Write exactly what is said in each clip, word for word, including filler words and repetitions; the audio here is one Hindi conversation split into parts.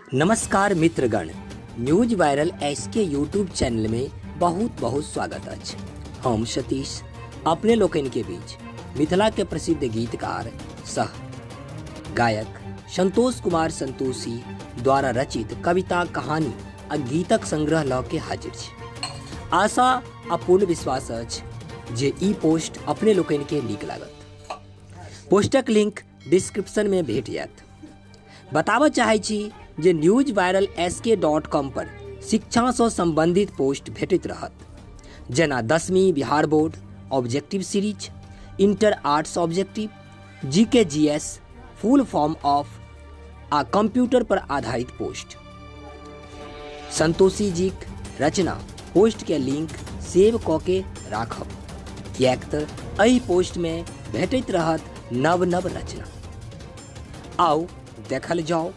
नमस्कार मित्रगण, news viral S K YouTube channel में बहुत बहुत स्वागत अछि। हम सतीश अपने लोकन के बीच मिथिला के प्रसिद्ध गीतकार सह गायक संतोष कुमार संतोषी द्वारा रचित कविता, कहानी आ गीतक संग्रह ल के हाजिर छी। आशा आ पूर्ण विश्वास अछि जे ई पोस्ट अपने लोकन के नीक लागत। पोस्टक लिंक डिस्क्रिप्शन में भेट जायत। बताबऽ चाहै छी जे news viral S K dot com पर शिक्षा से संबंधित पोस्ट भेटैत रहत, जेना दसवीं Bihar board objective series, inter arts objective, GK GS, full form of आ कंप्यूटर पर आधारित पोस्ट। संतोषी जी रचना पोस्ट के लिंक सेव क के राखब, किएक त एहि पोस्ट में भेटैत रहत नव नव रचना। आओ देखल जाओ।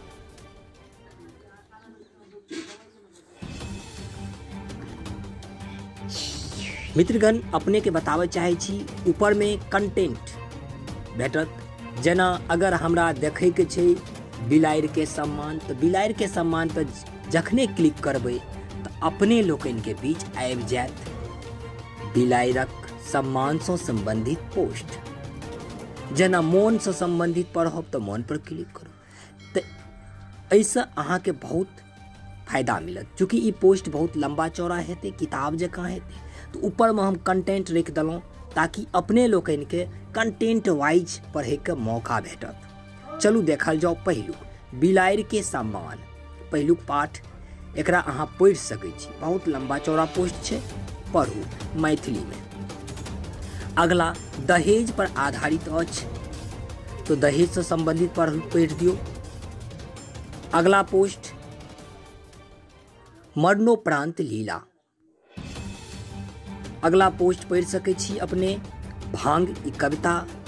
मित्रगण, अपने के बतावे चाहे छी ऊपर में कंटेंट भेटत, जेना अगर हमरा देखे के छै बिलाड़ि के सम्मान, तो बिलाड़ि के सम्मान पर जखने क्लिक करबे तो अपने लोकन के बीच आबि जायत बिलाड़िक सम्मान से संबंधित पोस्ट। जेना मौन से संबंधित पढ़ब तो मौन पर क्लिक करू, तो ऐसा अहाँ के बहुत फायदा मिलत। चूँकि ई पोस्ट बहुत लंबा चौड़ा हेते, किताब जकाँ हेते, तो ऊपर में हम कंटेंट रख दिलों ताकि अपने लोकन के कंटेंट वाइज पढ़े के मौका भेटत। चलू देखल जाओ। पहिलुक बिलाड़ि के सम्मान, पहिलुक पाठ एकरा अहाँ पढ़ि सकै छी। बहुत लंबा चौड़ा पोस्ट छै, पढ़ू मैथिली में। अगला दहेज पर आधारित अछि, तो दहेज से संबंधित पढ़ पढ़ि दियो। अगला पोस्ट मरणोपरांत लीला। अगला पोस्ट पढ़ सकै छी अपने भांग ई कविता।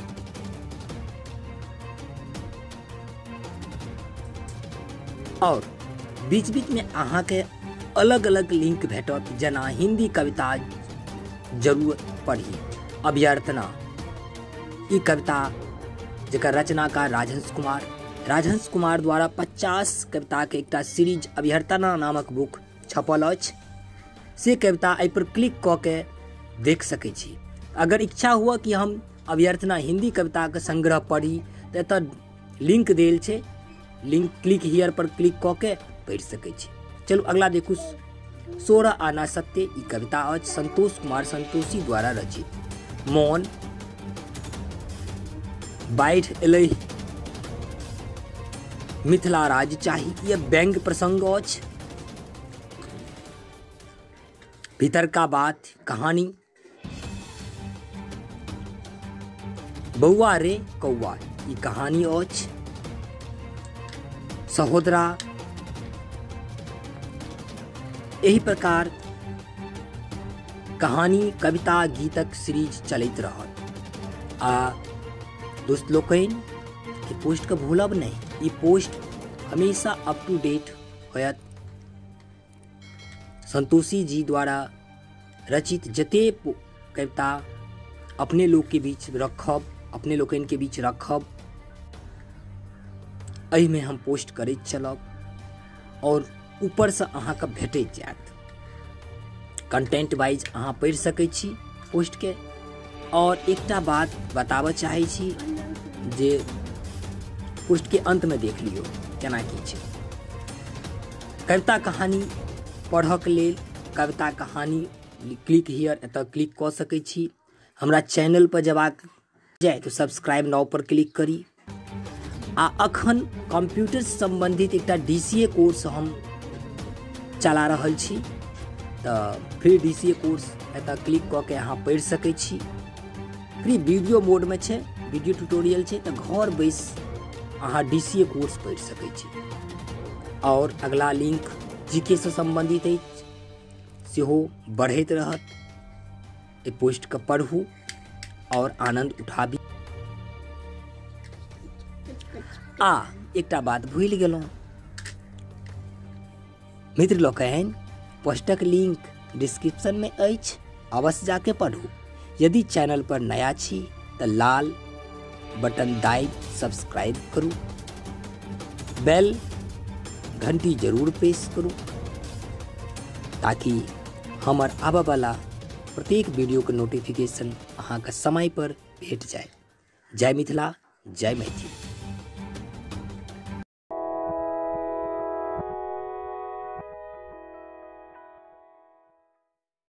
और बीच बीच में अहाँ के अलग अलग लिंक भेटत, जना हिंदी कविता जरूर पढ़ी। अभ्यर्थना ई कविता जेकर रचनाकार राजहंस कुमार राजहंस कुमार द्वारा पचास कविता के एक सीरीज अभ्यर्थना नामक बुक छपल अछि। से कविता एहि पर क्लिक क के देख सकै छी। अगर इच्छा हुआ कि हम अभ्यर्थना हिंदी कविता के संग्रह पढ़ी तो एतऽ लिंक देल छै, लिंक क्लिक हियर पर क्लिक क के पढ़ि सकै छी। चलू अगला देखू। सोरह आना सत्य ई कविता अछि संतोष कुमार संतोषी द्वारा रचित। मौन, बाढ़ि एलै, मिथिला राज्य चाही, यह व्यंग प्रसंग अछि। भीतर का बात कहानी, बौआ रे कौआ ई कहानी अछि। सहोदरा, एही प्रकार कहानी, कविता, गीतक सीरीज चलैत रहत। आ दोस्त लोकन ई पोस्ट के भूलब नहीं, ई पोस्ट हमेशा अप टू डेट होयत। संतोषी जी द्वारा रचित जते कविता अपने लोग के बीच रखब, अपने लोकन के बीच रखब, एहि में हम पोस्ट करैत चलब और ऊपर से अहाँ के भेटैत जायत। कंटेंट वाइज अहाँ पढ़ि सकै छी पोस्ट के। और एकटा बात बताबऽ चाहे छी जे पोस्ट के अंत में देख लियो केना की छै। कविता कहानी पढ़क लेल कविता कहानी क्लिक हियर एतऽ क्लिक कऽ सकै छी। हमरा चैनल पर जबाक जाए तो सब्सक्राइब नाउ पर क्लिक करी। आ अखन कंप्यूटर से संबंधित एकटा डीसीए कोर्स हम चला रहल छी, तो फ्री डीसीए कोर्स एतऽ क्लिक कऽ के अहाँ पढ़ि सकै छी। फ्री वीडियो मोड में छै, वीडियो ट्यूटोरियल छै, तो घर बैस अहाँ डीसीए कोर्स पढ़ि सकै छी। और अगला लिंक जीके से संबंधित है, सेहो बढ़ैत रहत। ए पोस्ट के पढ़ू और आनंद उठाबी। आ एकटा बात भूल गेलहुँ मित्र लोकन, पोस्टक लिंक डिस्क्रिप्शन में अछि, अवश्य जाके पढ़ू। यदि चैनल पर नया छी तो लाल बटन दाबि सब्सक्राइब करू, बेल घंटी जरूर प्रेस करू ताकि हमार आबा वाला प्रत्येक वीडियो के नोटिफिकेशन अहाँ के समय पर भेट जाए। जय मिथिला, जय मैथिली।